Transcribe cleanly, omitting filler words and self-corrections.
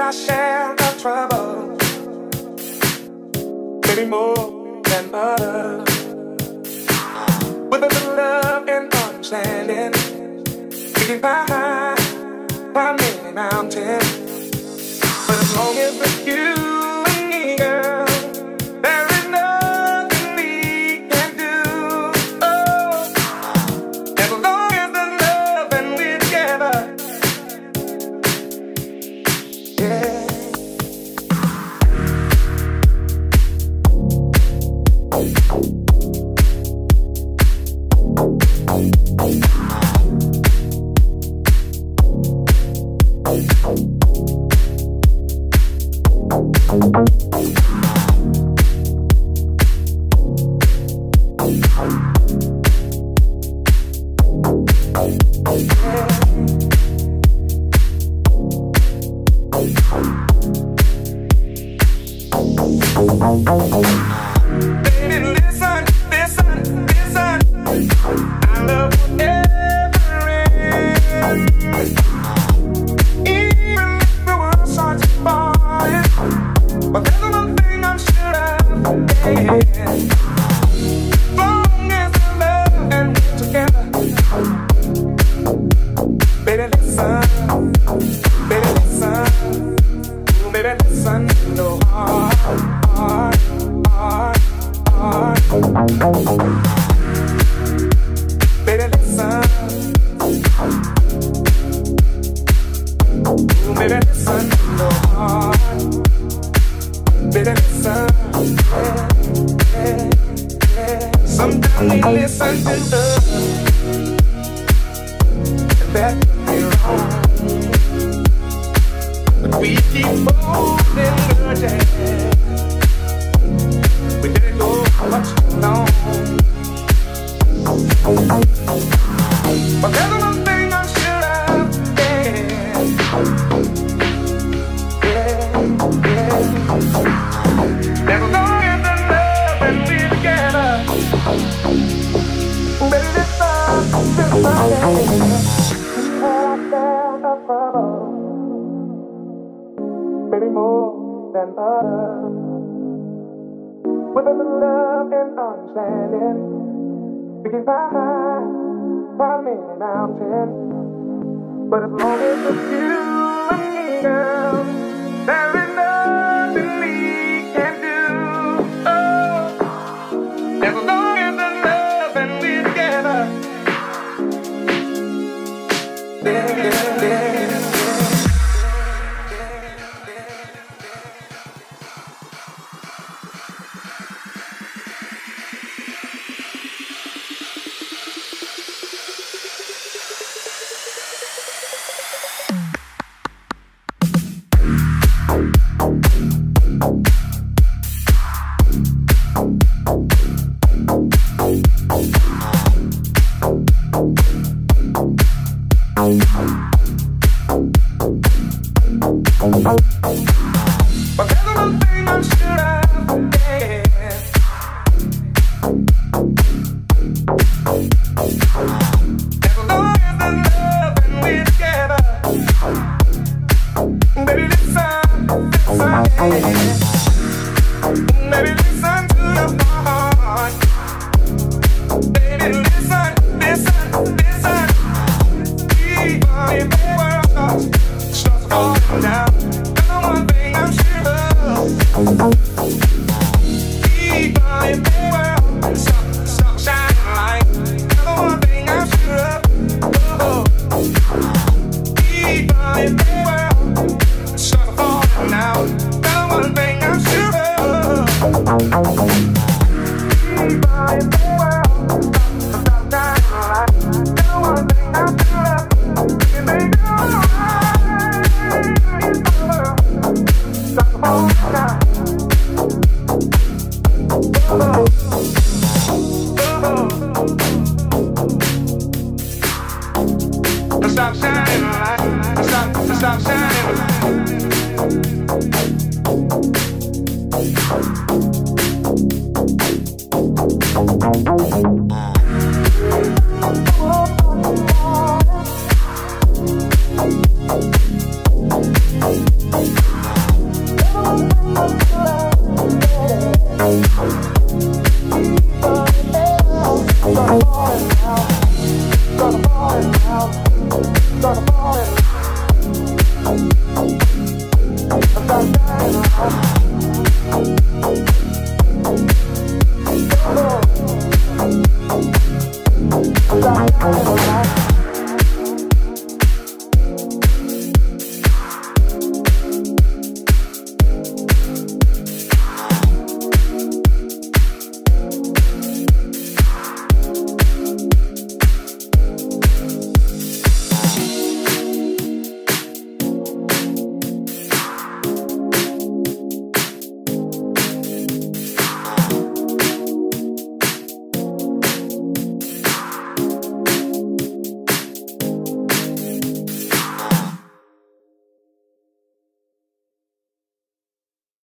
our share of trouble, maybe more than others. With a little love and understanding, we can climb many mountains. But as long as it's you and me, girl, there is nothing we can do. Oh, as long as there's love and we're together, yeah. Baby, listen, listen, listen. I love whatever ends. Even if the world starts to fall, but there's one thing I'm sure of, yeah. As long as there's love and we're together, baby, listen, baby, listen, ooh, baby, listen, no heart, heart, heart, heart. Baby, listen, ooh, baby, listen, no heart. Baby, listen, yeah, yeah, yeah. Sometimes we listen to love, and that could be wrong, but we keep moving, girl, yeah. We didn't go much too long, but there's one thing I'm sure of, yeah, yeah, yeah. As long as there's love and we're together, baby, this maybe more than others. With a little love and understanding, we can climb many mountains. But as long as it's you and me, girl, there is nothing we can do. Oh, as long as there's love and we're together, yeah, yeah, yeah. But there's one thing I'm sure of, yeah. As long as there's love and we're together, baby, listen, listen, yeah. Baby, listen to your heart. Baby, listen, listen, listen. If the world starts falling down, there's one thing I'm sure of. Even if the world stops shining light, there's one thing I'm sure of. Oh, even if the world starts falling down, there's one thing I'm sure of. Even if the world stops shining light, there's one thing I'm sure of. It may go right if the world stops falling down. Oh, oh. Stop shining light. Stop shining light.